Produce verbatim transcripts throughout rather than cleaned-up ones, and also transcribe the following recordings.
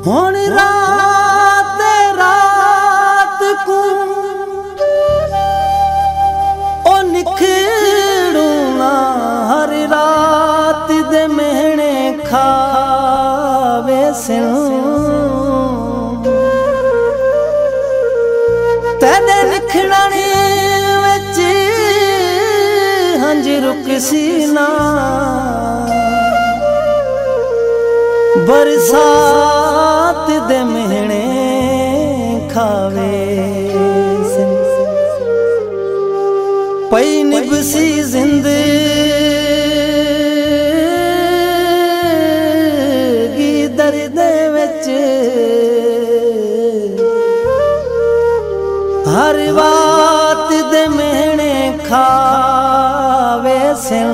हुण रात रात को ओ निखड़ूना हर रात दे मेहणे खावे सिन तेरे निखड़ने विच हंज रुकसी ना बरसात दे मेहणे खावे पई निभसी जिंदगी दर्द विच हर बात दे मेहणे खावे सिन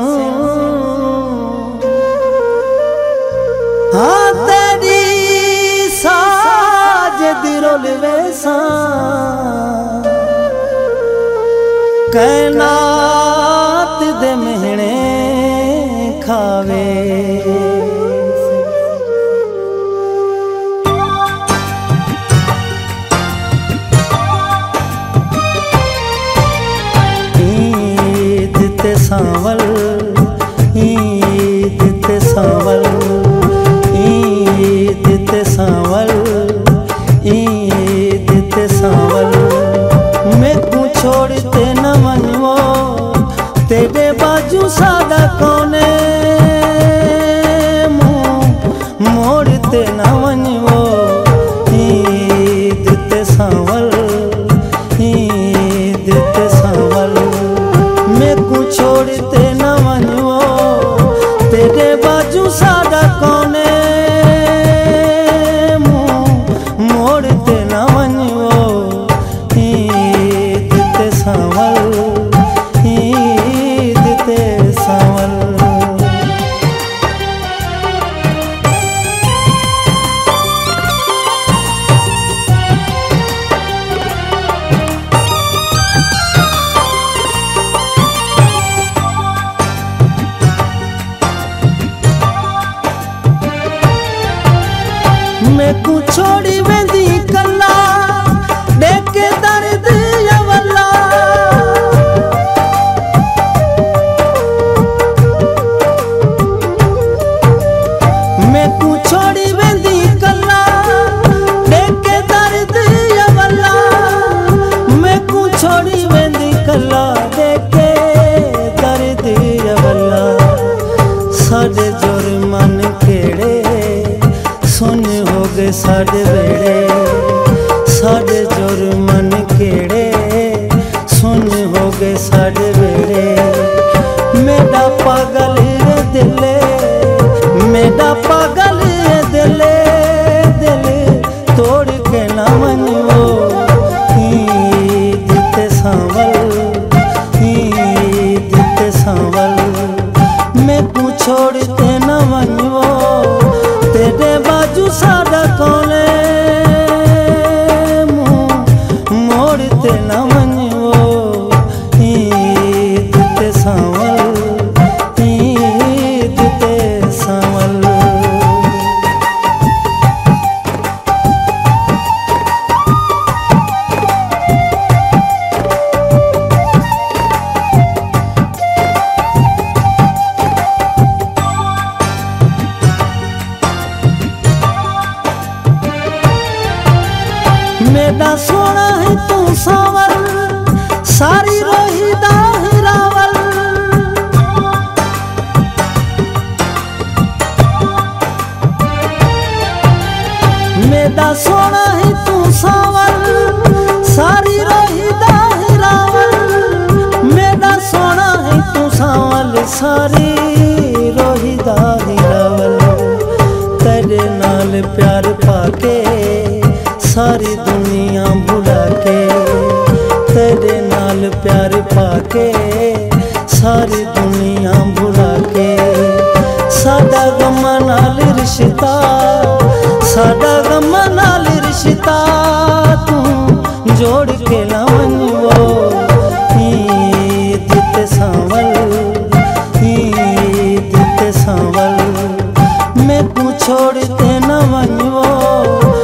हाँ तेरी साज दिरोल वैसा कैनात दे मेहणे खावे ईद ते सांवल ईद ते सांवल ईद ते सांवल ईद ते सांवल मैं को छोड़ते न मनवो तेरे बाजू सादा कोने मुँह मोड़ते न मनवो ईद ते सांवल ईद ते सांवल मैं को छोड़ते न मनवो तेरे बाजू सादा कोने मैं को छोड़ी वेंदी कला देखे दर्द यवला मैं को छोड़ी वेंदी कला देखे दर्द यवला मैं को छोड़ी वेंदी कला देखे दर्द यवला साडे जोर मन केड़े सुन हो गए साडे वेड़े साडे जोर मन केड़े सुन हो गए साडे वेड़े मेरा पागल दिले मेरा पागल दिले दिल तोड़ के ना मनवो ईद ते सांवल ईद ते सांवल मैं को छोड़ते न मनवो तेरे बाजू सादा कोने मुँह मोड़ते न मनवो ईद ते सांवल ईद ते सांवल मेरा सोना है तू सांवल सारी रोही दाहिरावल मेरा सोना है तू सांवल सारी रोही दाहिरावल मेरा सोना है तू सांवल सारी रोही दाहिरावल तेरे नाल प्यार पाके सारी दुनिया भुला के तेरे नाल प्यार पाके सारी दुनिया भुला के साडा गम नाल रिश्ता साडा गम नाल रिश्ता तू जोड़ के ना मनवो ईद ते सांवल ईद ते सांवल मैं को छोड़ते न मनवो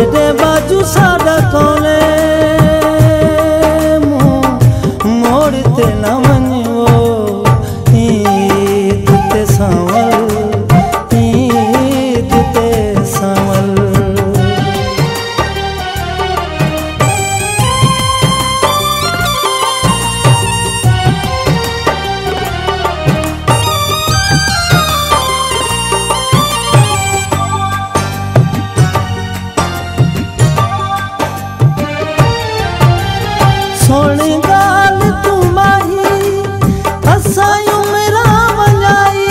तेरे बाजू सादा कोने मुँह मोड़ते न मनियो ईद ते सांवल ईद ते सांवल। सोनी गाल तू माही असायूं मेरा वंजाई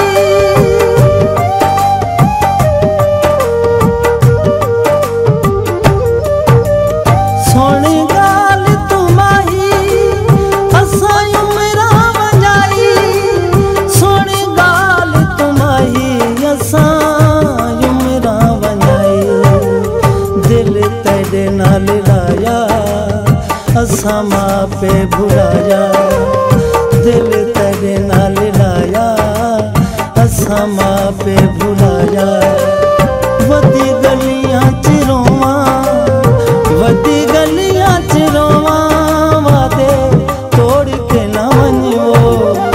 सोनी गाल तू माही असायूं मेरा वंजाई सोनी गाल तू माही असायूं मेरा वंजाई दिल तेरे नाल लाया असा माँ पे भुलाया दिल तेरे नाल लाया असा माँ पे भुलाया वदी गलियां च रोवां वदी गलियां च रोवां वादे तोड़ के ना वञो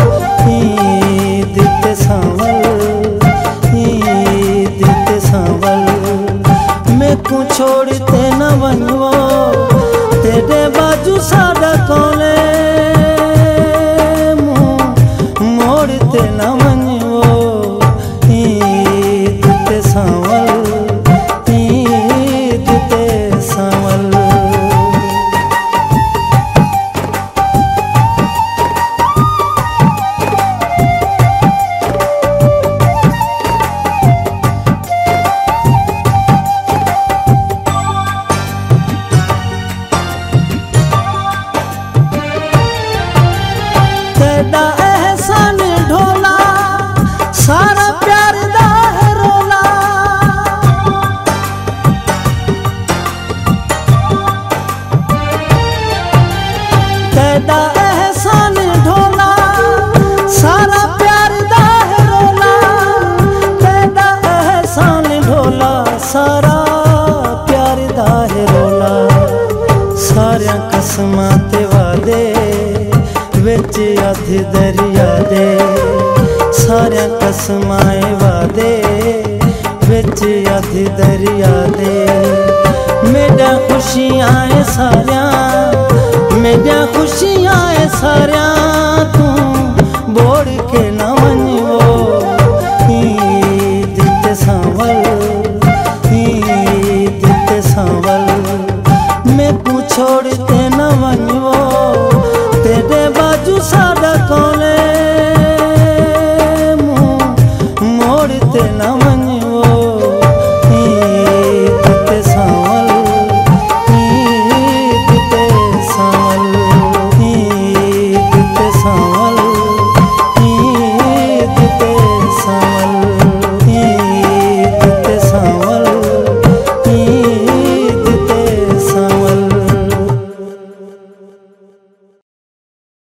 ईद ते सांवल ईद ते सांवल मैं को छोड़ ते न वञो तेरे बाजू सादा कोने मुँह मोड़ते न मनियो ईद ते सांवल ईद ते सांवल। तेरा एहसान ढोला सारा प्यार दा है रोला तेरा एहसान ढोला सारा प्यार दा है रोला तेरा एहसान ढोला सारा प्यार दा है रोला सारियां कसमां ते वादे विच अध दरिया दे सारियां कसमां वादे विच अध दरिया दे मेरा खुशियां सारियां मेरा खुशियां सारियां तू